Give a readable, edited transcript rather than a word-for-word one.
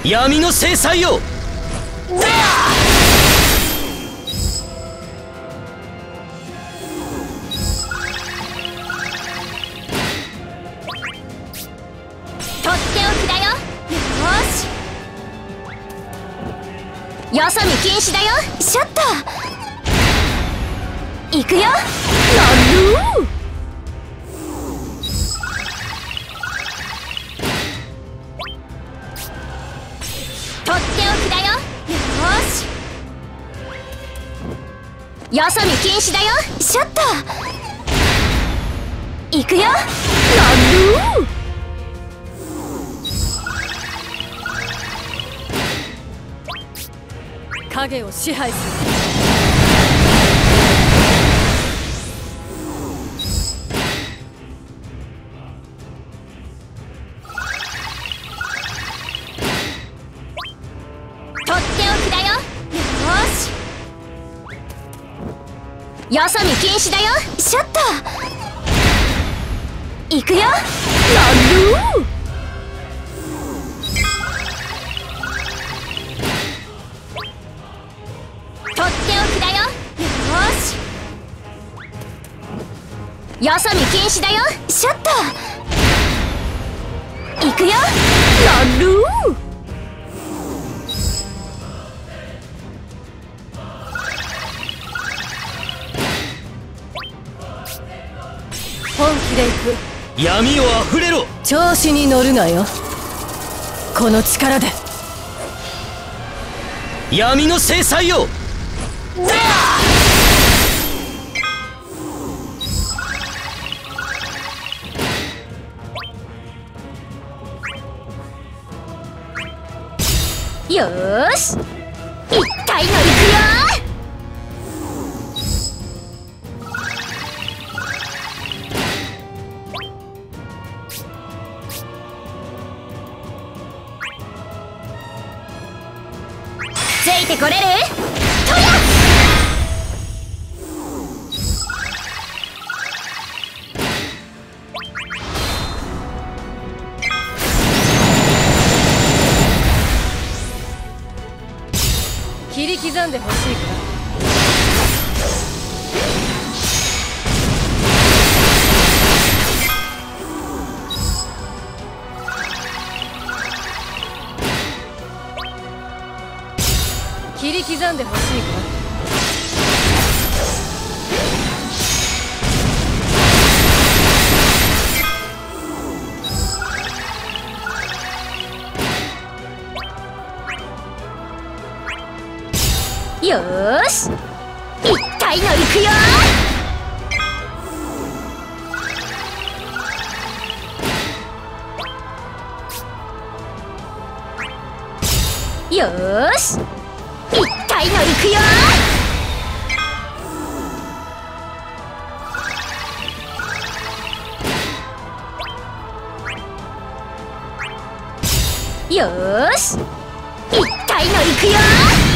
闇の制裁よ。 とっておきだよ。よし、よそ見禁止だよ。シャッターいくよ。なるとっておきだよ。よし、よそ見禁止だよ。シャッターいくよ。なる影を支配する。 とっておきだよ。よし、よそ見禁止だよ。シャッターいくよ。なるとっておきだよ。よし、よそ見禁止だよ。シャッターいくよ。なる本気でいく。 闇をあふれろ。 調子に乗るなよ。この力で闇の制裁よ。 よーし、一体のいくよ。ついてこれる？とや！ 切り刻んでほしいか。切り刻んでほしいか。 よーし、一体のいくよ。よーし、一体のいくよ。よーし、一体のいくよ。